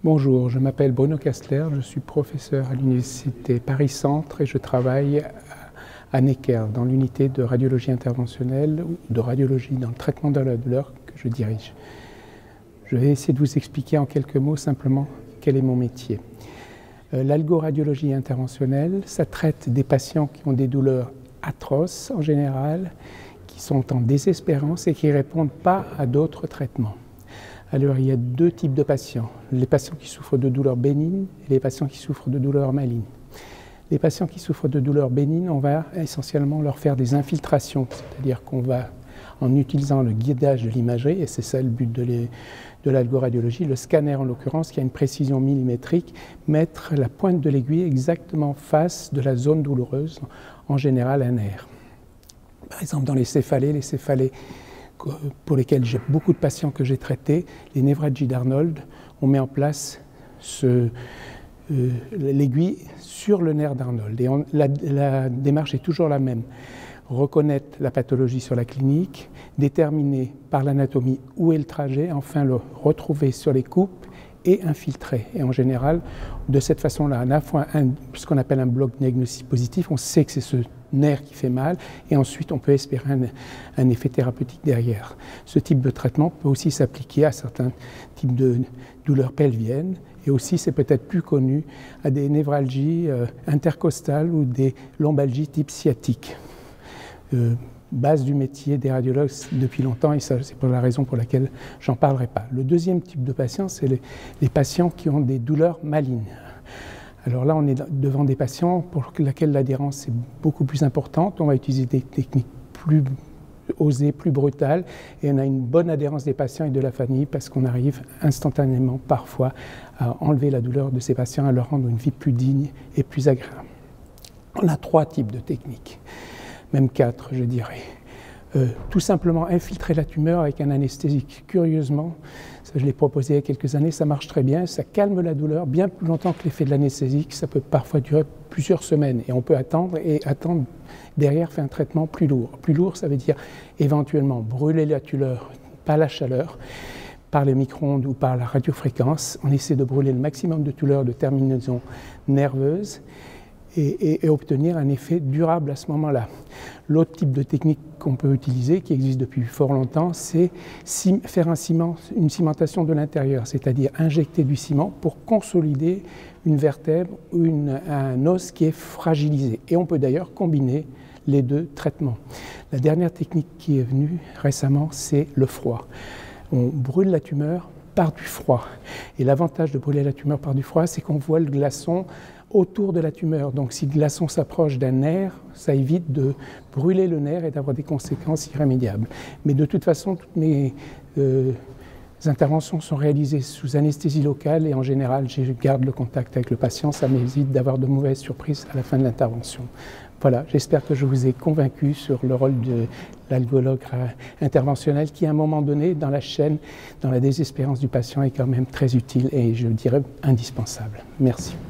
Bonjour, je m'appelle Bruno Kastler, je suis professeur à l'université Paris-Centre et je travaille à Necker, dans l'unité de radiologie interventionnelle ou de radiologie dans le traitement de la douleur que je dirige. Je vais essayer de vous expliquer en quelques mots simplement quel est mon métier. L'algoradiologie interventionnelle, ça traite des patients qui ont des douleurs atroces en général, qui sont en désespérance et qui ne répondent pas à d'autres traitements. Alors il y a deux types de patients, les patients qui souffrent de douleurs bénignes et les patients qui souffrent de douleurs malignes. Les patients qui souffrent de douleurs bénignes, on va essentiellement leur faire des infiltrations, c'est-à-dire qu'on va, en utilisant le guidage de l'imagerie, et c'est ça le but de l'algoradiologie, le scanner en l'occurrence, qui a une précision millimétrique, mettre la pointe de l'aiguille exactement face de la zone douloureuse, en général un nerf. Par exemple dans les céphalées pour lesquels j'ai beaucoup de patients que j'ai traités, les névralgies d'Arnold, on met en place l'aiguille sur le nerf d'Arnold. Et la démarche est toujours la même. Reconnaître la pathologie sur la clinique, déterminer par l'anatomie où est le trajet, enfin le retrouver sur les coupes et infiltrer. Et en général, de cette façon-là, à la fois ce qu'on appelle un bloc diagnostic positif, on sait que c'est ce nerf qui fait mal, et ensuite on peut espérer un effet thérapeutique derrière. Ce type de traitement peut aussi s'appliquer à certains types de douleurs pelviennes, et aussi, c'est peut-être plus connu, à des névralgies intercostales ou des lombalgies type sciatique. Base du métier des radiologues depuis longtemps, et c'est pour la raison pour laquelle j'en parlerai pas. Le deuxième type de patients, c'est les patients qui ont des douleurs malignes. Alors là, on est devant des patients pour lesquels l'adhérence est beaucoup plus importante. On va utiliser des techniques plus osées, plus brutales, et on a une bonne adhérence des patients et de la famille parce qu'on arrive instantanément, parfois, à enlever la douleur de ces patients, à leur rendre une vie plus digne et plus agréable. On a trois types de techniques, même quatre, je dirais. Tout simplement infiltrer la tumeur avec un anesthésique. Curieusement, ça, je l'ai proposé il y a quelques années, ça marche très bien, ça calme la douleur bien plus longtemps que l'effet de l'anesthésique, ça peut parfois durer plusieurs semaines et on peut attendre, et attendre derrière fait un traitement plus lourd. Plus lourd, ça veut dire éventuellement brûler la tumeur par la chaleur, par les micro-ondes ou par la radiofréquence. On essaie de brûler le maximum de douleurs de terminaison nerveuse et obtenir un effet durable à ce moment-là. L'autre type de technique qu'on peut utiliser, qui existe depuis fort longtemps, c'est faire une cimentation de l'intérieur, c'est-à-dire injecter du ciment pour consolider une vertèbre ou un os qui est fragilisé. Et on peut d'ailleurs combiner les deux traitements. La dernière technique qui est venue récemment, c'est le froid. On brûle la tumeur par du froid. Et l'avantage de brûler la tumeur par du froid, c'est qu'on voit le glaçon autour de la tumeur. Donc si le glaçon s'approche d'un nerf, ça évite de brûler le nerf et d'avoir des conséquences irrémédiables. Mais de toute façon, toutes mes interventions sont réalisées sous anesthésie locale et en général, je garde le contact avec le patient. Ça m'évite d'avoir de mauvaises surprises à la fin de l'intervention. Voilà, j'espère que je vous ai convaincu sur le rôle de l'algologue interventionnel qui, à un moment donné, dans la chaîne, dans la désespérance du patient, est quand même très utile et, je dirais, indispensable. Merci.